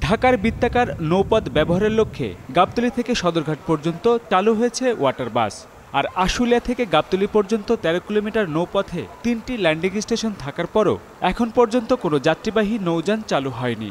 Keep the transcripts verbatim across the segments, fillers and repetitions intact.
ঢাকার বৃত্তাকার নৌপথ ব্যবহারের লক্ষ্যে গাবতলী থেকে সদরঘাট পর্যন্ত চালু হয়েছে ওয়াটার বাস। আর আশুলিয়া থেকে গাবতলী পর্যন্ত তেরো কিলোমিটার নৌপথে তিনটি ল্যান্ডিং স্টেশন থাকার পরও এখন পর্যন্ত কোনো যাত্রীবাহী নৌযান চালু হয়নি।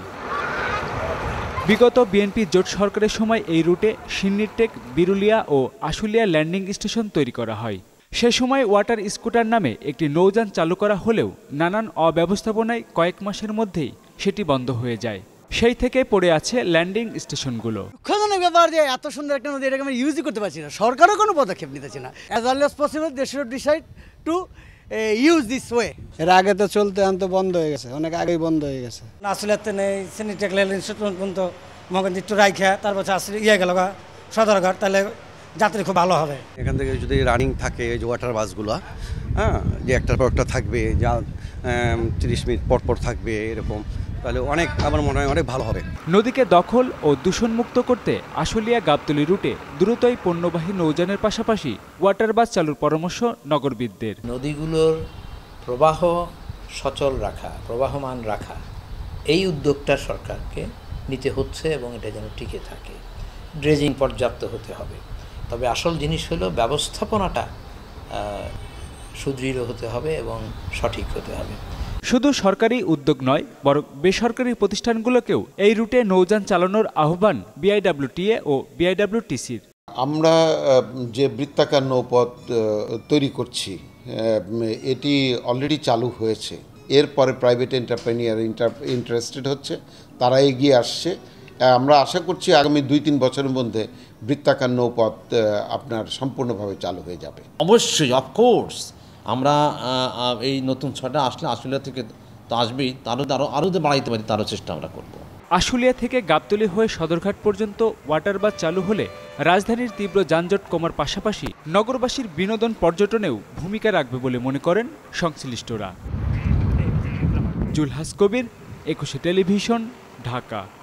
বিগত বিএনপি জোট সরকারের সময় এই রুটে সিন্নিরটেক, বিরুলিয়া ও আশুলিয়া ল্যান্ডিং স্টেশন তৈরি করা হয়। সে সময় ওয়াটার স্কুটার নামে একটি নৌযান চালু করা হলেও নানান অব্যবস্থাপনায় কয়েক মাসের মধ্যেই সেটি বন্ধ হয়ে যায়। সেই থেকে পড়ে আছে ল্যান্ডিং স্টেশনগুলো। দুঃখজনক ব্যাপার যে এত সুন্দর একটা নদী এটাকে আমরা ইউজই করতে পারছি না, সরকারও কোনো পদক্ষেপ নিতেছে না। As early as possible they should decide to use this way. এর আগে তো চলতে আনতে বন্ধ হয়ে গেছে, অনেক আগেই বন্ধ হয়ে গেছে। আসলে নেই সিনিটেক রেল ইনস্টিটিউট পর্যন্ত মগন একটু রাইখা তারপর আসলে ইয়ে গেল সদরঘাট, তাহলে যাত্রী খুব ভালো হবে। এখান থেকে যদি রানিং থাকে যে ওয়াটার বাসগুলো, হ্যাঁ, যে একটার পর একটা থাকবে, যা তিরিশ মিনিট পর পর থাকবে, এরকম, তাহলে অনেক আমার মনে হয় অনেক ভালো হবে। নদীকে দখল ও দূষণমুক্ত করতে আশুলিয়া গাবতলী রুটে দ্রুতই পণ্যবাহী নৌযানের পাশাপাশি ওয়াটার বাস চালুর পরামর্শ নগরবিদদের। নদীগুলোর প্রবাহ সচল রাখা, প্রবাহমান রাখা, এই উদ্যোগটা সরকারকে নিতে হচ্ছে এবং এটা যেন টিকে থাকে। ড্রেজিং পর্যাপ্ত হতে হবে, তবে আসল জিনিস হলো ব্যবস্থাপনাটা সুদৃঢ় হতে হবে এবং সঠিক হতে হবে। শুধু সরকারি উদ্যোগ নয়, বরং বেসরকারি প্রতিষ্ঠানগুলোকেও এই রুটে নৌযান চালানোর আহ্বান বিআইডব্লিউটিএ ও বিআইডব্লিউটিসির। আমরা যে বৃত্তাকার নৌপথ তৈরি করছি এটি অলরেডি চালু হয়েছে। এরপরে প্রাইভেট এন্টারপ্রেনিয়ার ইন্টারেস্টেড হচ্ছে, তারা এগিয়ে আসছে। আমরা আশা করছি আগামী দুই তিন বছরের মধ্যে বৃত্তাকার নৌপথ আপনার সম্পূর্ণভাবে চালু হয়ে যাবে। অবশ্যই, অফকোর্স, আমরা এই নতুন ছয়টা আসলে আশুলিয়া থেকে তো আসবেই, তারও আরও আরও বাড়াইতে পারি, তারও চেষ্টা আমরা করব। আশুলিয়া থেকে গাবতলী হয়ে সদরঘাট পর্যন্ত ওয়াটার বাস চালু হলে রাজধানীর তীব্র যানজট কমার পাশাপাশি নগরবাসীর বিনোদন পর্যটনেও ভূমিকা রাখবে বলে মনে করেন সংশ্লিষ্টরা। জুলহাস কবির, একুশে টেলিভিশন, ঢাকা।